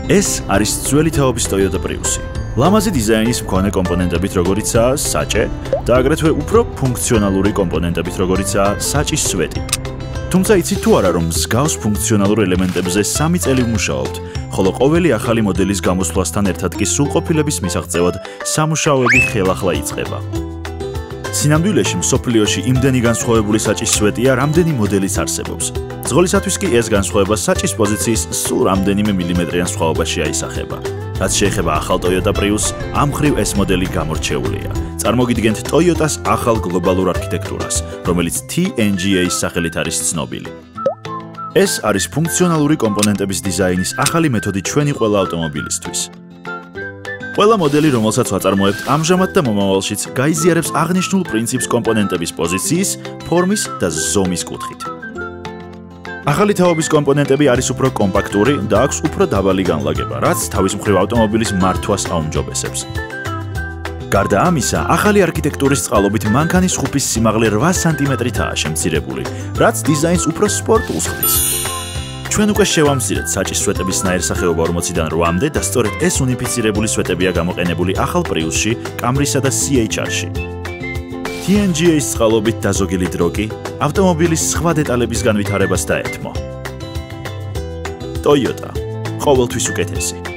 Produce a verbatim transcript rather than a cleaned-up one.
ეს არის ძველი თაობის Toyota Prius. ლამაზი დიზაინის მქონე კომპონენტებით როგორიცაა საჭე და აგრეთვე უფრო ფუნქციონალური კომპონენტებით როგორიცაა საჭის სვეტი. თუმცა იცით თუ არა რომ მსგავს ფუნქციონალურ ელემენტებზე სამი წელი ვმუშაობთ, ხოლო ყოველი ახალი მოდელის გამოსვლასთან ერთად კი სრულყოფილების მისაღწევად სამუშაოები ხელახლა იწყება. სინამდვილეში მსოფლიოში იმდენი განსხვავებული საჭის სვეტია, რამდენი მოდელიც არსებობს. ძღოლისათვის კი ეს განსხვავება საჭის პოზიციის სულ რამდენიმე მილიმეტრიან სხვაობაში აისახება. რაც შეეხება ახალ Toyota Prius, ამ მხრივ ეს მოდელი გამორჩეულია. წარმოგიდგენთ Toyota-ს ახალ გლობალურ არქიტექტურას, რომელიც T N G A-ის სახელით არის ცნობილი. ეს არის ფუნქციონალური კომპონენტების დიზაინის ახალი მეთოდი ჩვენი ყველა ავტომობილისთვის. ყველა მოდელი, რომელსაც ვაწარმოებთ, ამჟამად და მომავალშიც გაიზიარებს აღნიშნულ პრინციპს კომპონენტების პოზიციის, ფორმის და ზომის კუთხით. ახალი თაობის კომპონენტები არის უფრო კომპაქტური და აქვს უფრო დაბალი განლაგება, რაც თავის მხრივ ავტომობილის მართვას აუმჯობესებს. გარდა ამისა, ახალი არქიტექტურის წყალობით მანქანის ხუფის სიმაღლე რვა სანტიმეტრითაა შემცირებული, რაც დიზაინს უფრო სპორტულს ხდის. ჩვენ უკვე შევამცირეთ საჭის სვეტების ნაირსახეობა ორმოციდან რვამდე და სწორედ ეს უნიფიცირებული სვეტებია გამოყენებული ახალ Prius-ში, Camry-სა და C H R-ში. T N G A-ის წყალობით დაზოგილი დრო კი ავტომობილის სხვა დეტალების განვითარებას დაეთმო. Toyota, ყოველთვის უკეთესი.